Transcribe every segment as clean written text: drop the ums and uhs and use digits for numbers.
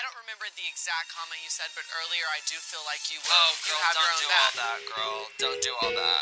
don't remember the exact comment you said, but earlier I do feel like you were. Oh, girl, you have your don't own do back. all that, girl. Don't do all that.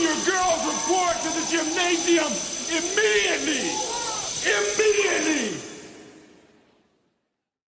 Report to the gymnasium immediately! Immediately!